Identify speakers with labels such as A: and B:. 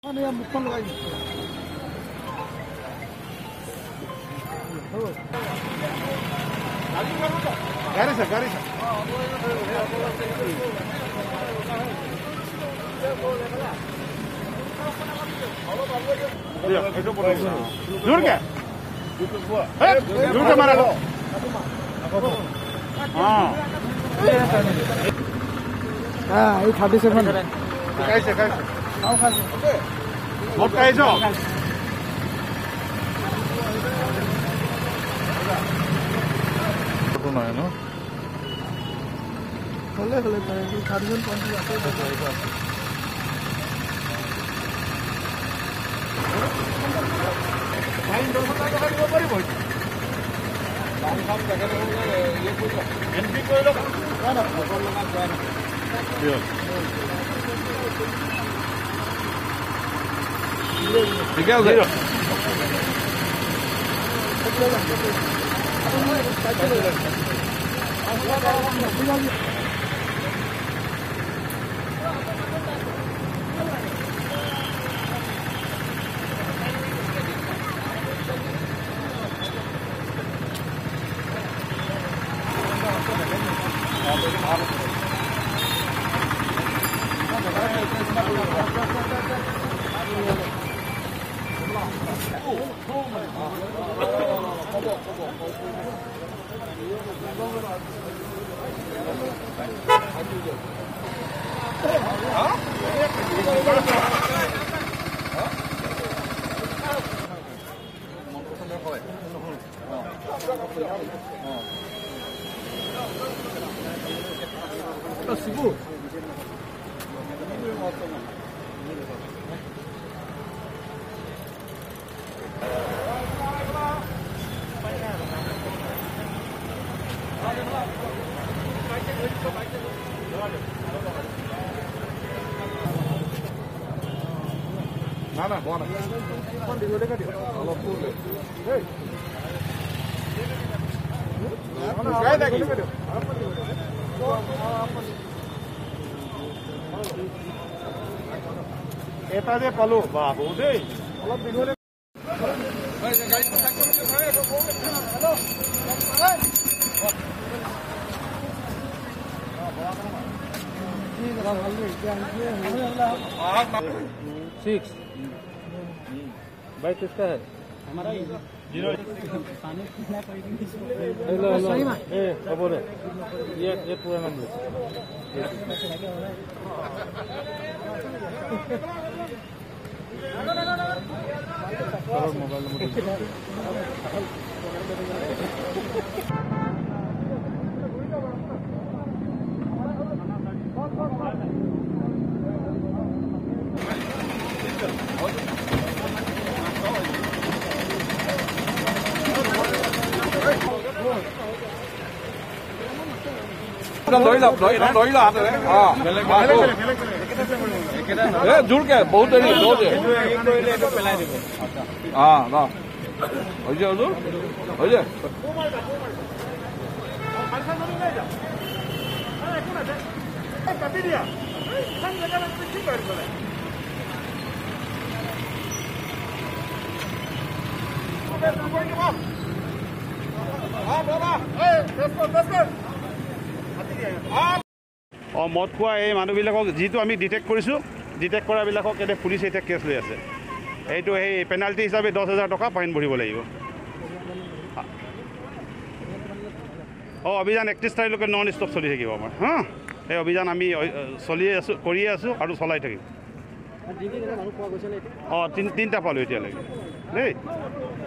A: এই 37
B: কাইছে মত guys photo নাই ন
A: হলে 30জন পঞ্চাশ আছে
B: ফাইন 10,000 টকা দিব পাৰিব এন্ট্ৰি কৰি লওক ঠিক আছে না হোৱা নাই এটা যে পালো বাবু দেই অলপ দীঘলে
A: बाइक किसका है हमारा ही ये पूरा नंबर मोबाइल नंबर
B: জোৰকে বহুত দেৰি মদ খোৱা এই মানুহবিলাকক যিটো আমি ডিটেক্ট কৰিছোঁ ডিটেক্ট কৰাবিলাকক এতিয়া পুলিচে এতিয়া কেছ লৈ আছে এইটো সেই পেনাল্টি হিচাপে 10,000 টকা ফাইন ভৰিব লাগিব অভিযান 31 তাৰিখলৈকে নন ষ্টপ চলি থাকিব আমাৰ এই অভিযান আমি চলি আছোঁ কৰিয়ে আছোঁ আৰু চলাই থাকিম তিনিটা পালোঁ এতিয়ালৈকে দেই